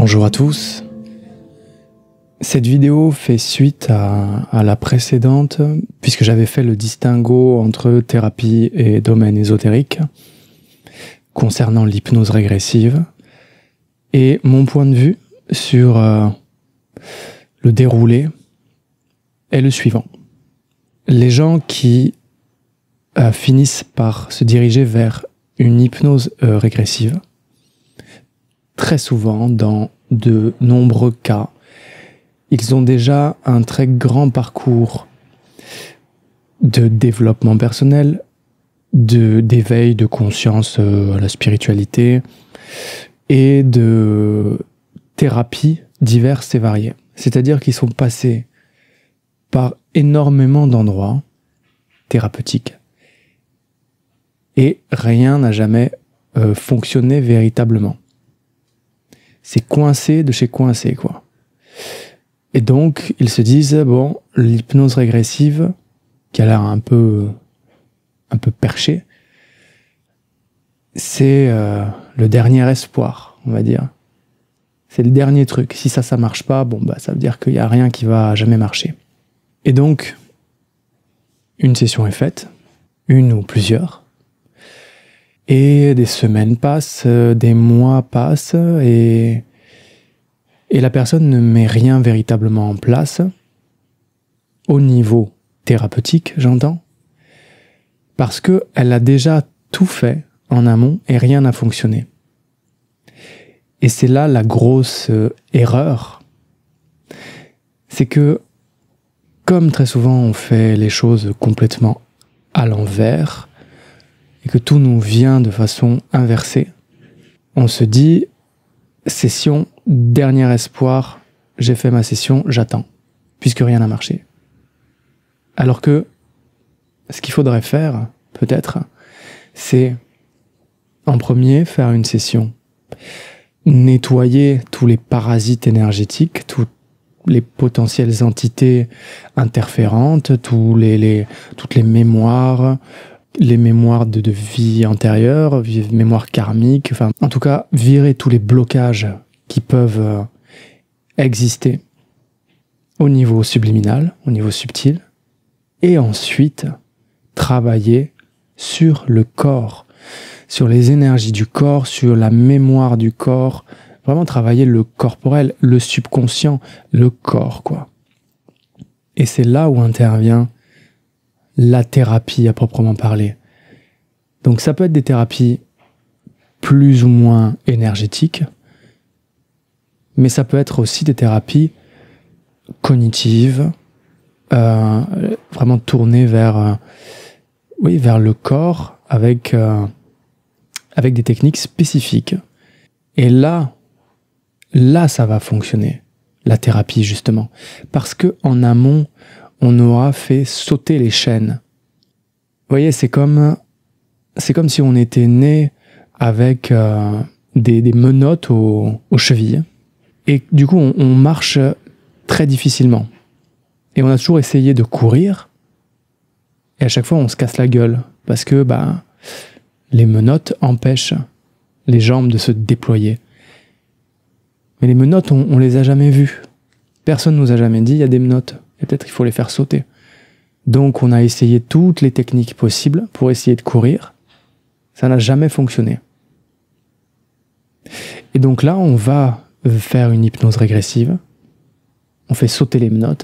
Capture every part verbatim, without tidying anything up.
Bonjour à tous. Cette vidéo fait suite à, à la précédente, puisque j'avais fait le distinguo entre thérapie et domaine ésotérique, concernant l'hypnose régressive, et mon point de vue sur euh, le déroulé est le suivant. Les gens qui euh, finissent par se diriger vers une hypnose euh, régressive, très souvent, dans de nombreux cas, ils ont déjà un très grand parcours de développement personnel, de, d'éveil de conscience euh, à la spiritualité et de thérapies diverses et variées. C'est-à-dire qu'ils sont passés par énormément d'endroits thérapeutiques et rien n'a jamais euh, fonctionné véritablement. C'est coincé de chez coincé, quoi. Et donc, ils se disent, bon, l'hypnose régressive, qui a l'air un peu, un peu perchée, c'est euh, le dernier espoir, on va dire. C'est le dernier truc. Si ça, ça marche pas, bon, bah, ça veut dire qu'il n'y a rien qui va jamais marcher. Et donc, une session est faite, une ou plusieurs, et des semaines passent, des mois passent, et, et la personne ne met rien véritablement en place, au niveau thérapeutique, j'entends, parce qu'elle a déjà tout fait en amont et rien n'a fonctionné. Et c'est là la grosse erreur, c'est que, comme très souvent on fait les choses complètement à l'envers, et que tout nous vient de façon inversée, on se dit, session, dernier espoir, j'ai fait ma session, j'attends, puisque rien n'a marché. Alors que, ce qu'il faudrait faire, peut-être, c'est, en premier, faire une session, nettoyer tous les parasites énergétiques, toutes les potentielles entités interférantes, tous les, les, toutes les mémoires, les mémoires de, de vie antérieure, mémoires karmiques, enfin, en tout cas, virer tous les blocages qui peuvent euh, exister au niveau subliminal, au niveau subtil, et ensuite travailler sur le corps, sur les énergies du corps, sur la mémoire du corps, vraiment travailler le corporel, le subconscient, le corps, quoi. Et c'est là où intervient la thérapie à proprement parler. Donc ça peut être des thérapies plus ou moins énergétiques, mais ça peut être aussi des thérapies cognitives, euh, vraiment tournées vers, euh, oui, vers le corps, avec, euh, avec des techniques spécifiques. Et là, là ça va fonctionner, la thérapie justement, parce que en amont, on aura fait sauter les chaînes. Vous voyez, c'est comme, c'est comme si on était né avec euh, des, des menottes aux, aux chevilles. Et du coup, on, on marche très difficilement. Et on a toujours essayé de courir. Et à chaque fois, on se casse la gueule. Parce que bah, les menottes empêchent les jambes de se déployer. Mais les menottes, on, on les a jamais vues. Personne nous a jamais dit, il y a des menottes. Et peut-être qu'il faut les faire sauter. Donc on a essayé toutes les techniques possibles pour essayer de courir. Ça n'a jamais fonctionné. Et donc là, on va faire une hypnose régressive. On fait sauter les menottes.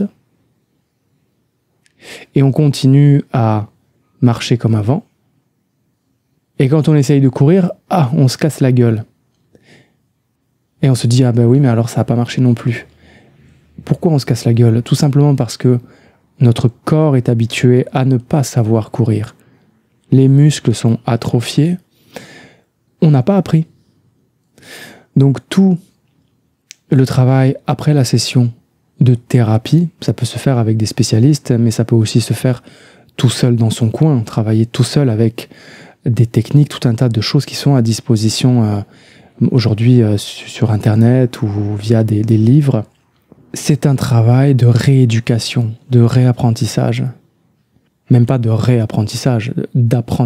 Et on continue à marcher comme avant. Et quand on essaye de courir, ah, on se casse la gueule. Et on se dit, ah ben oui, mais alors ça n'a pas marché non plus. Pourquoi on se casse la gueule? Tout simplement parce que notre corps est habitué à ne pas savoir courir. Les muscles sont atrophiés. On n'a pas appris. Donc tout le travail après la session de thérapie, ça peut se faire avec des spécialistes, mais ça peut aussi se faire tout seul dans son coin, travailler tout seul avec des techniques, tout un tas de choses qui sont à disposition euh, aujourd'hui euh, sur Internet ou via des, des livres. C'est un travail de rééducation, de réapprentissage. Même pas de réapprentissage,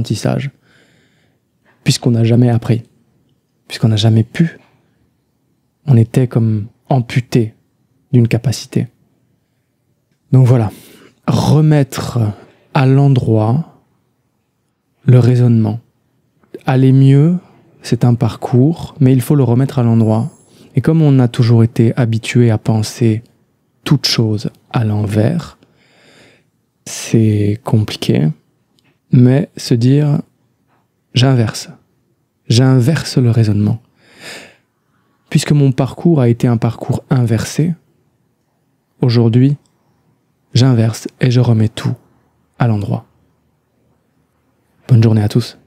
d'apprentissage. Puisqu'on n'a jamais appris. Puisqu'on n'a jamais pu. On était comme amputé d'une capacité. Donc voilà, remettre à l'endroit le raisonnement. Aller mieux, c'est un parcours, mais il faut le remettre à l'endroit. Et comme on a toujours été habitué à penser toute chose à l'envers, c'est compliqué, mais se dire j'inverse, j'inverse le raisonnement. Puisque mon parcours a été un parcours inversé, aujourd'hui, j'inverse et je remets tout à l'endroit. Bonne journée à tous.